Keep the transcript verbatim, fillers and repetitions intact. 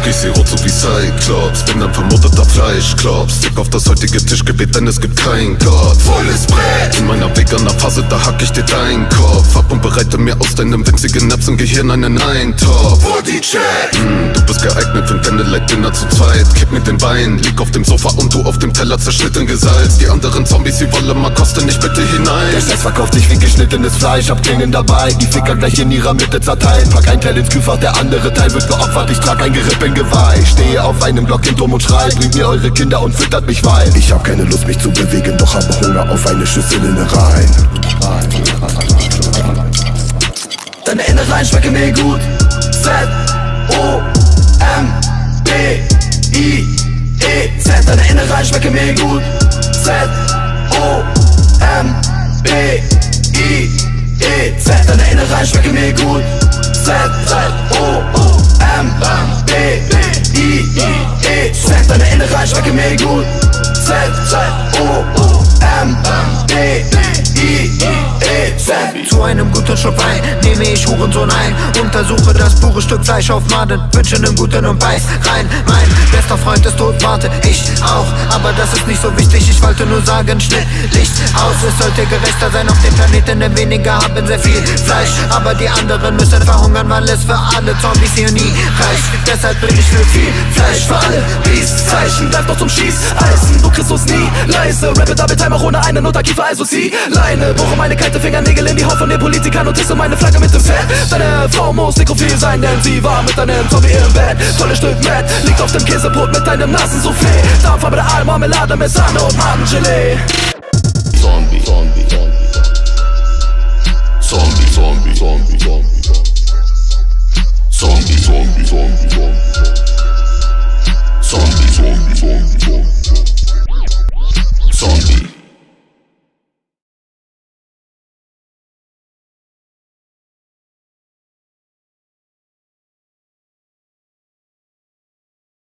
ich seh rot so wie Cyclops. Bin ein vermutterter Fleischklops. Tick auf das heutige Tischgebet, denn es gibt kein Gott. Volles Brett, in meiner Veganer-Phase, da hack ich dir deinen Kopf ab und bereite mir aus deinem winzigen Naps im Gehirn einen Eintopf. Bodycheck, mm, du bist geeignet für ein Candlelight-Dinner zu zweit. Kipp mit den Beinen, lieg auf dem Sofa und du auf dem Teller zerschnitten gesalzt. Die anderen Zombies, sie wollen mal kosten, nicht bitte hinein. Der Scheiß verkauft sich wie geschnittenes Fleisch, hab Klingen dabei, die Ficker gleich in ihrer Mitte zerteilen. Pack ein Teil ins Kühlfach, der andere Teil wird geopfert, ich trag ein Gerippengeweih. Stehe auf einem Block in Dom und schrei, bringt mir eure Kinder und füttert mich Wein. Ich hab keine Lust mich zu bewegen, doch habe Hunger auf eine Schüssel Innereien. Deine Innereien schmecken mir gut. Z O M B I E Z. Deine Innereien schmecken mir gut. Z O M B I E Z. Deine Innereien schmecken mir gut. Z O M B I E Z. Deine Innereien schmecken mir gut. Z O M B I E Z. Zu einem guten Schluck Wein nehme ich Hurensohn ein. Untersuche das pure Stück Fleisch auf Maden, wünsche nem Guten und beiß rein. Mein bester Freund ist tot, warte, ich auch. Aber das ist nicht so wichtig, ich wollte nur sagen, Schnitt, Licht aus. Es sollte gerechter sein auf dem Planeten, denn weniger haben sehr viel Fleisch. Aber die anderen müssen verhungern, weil es für alle Zombies hier nie reicht. Deshalb bin ich für viel Fleisch, für alle Peace-Zeichen. Bleib doch zum Schießeisen, du kriegst uns nie leise. Rappe Double Timer ohne einen Unterkiefer, also zieh Leine. Bohre meine kalte Fingernägel in die Haut von den Politikern und hisse meine Flagge mit dem Fett. Deine Frau muss nekrophil sein, denn sie war mit einem Zombie im Bett. Tolles Stück Matt, liegt auf dem Käsebrot mit deinem Nasensoufflé. Darmfarbe der Aalmarmelade mit Sahne und Madengelee. Zombie, Zombie, Zombie, Zombie, Zombie, Zombie, Zombie, Zombie, Zombie, Zombie, Zombie, Zombie, Zombie, Zombie.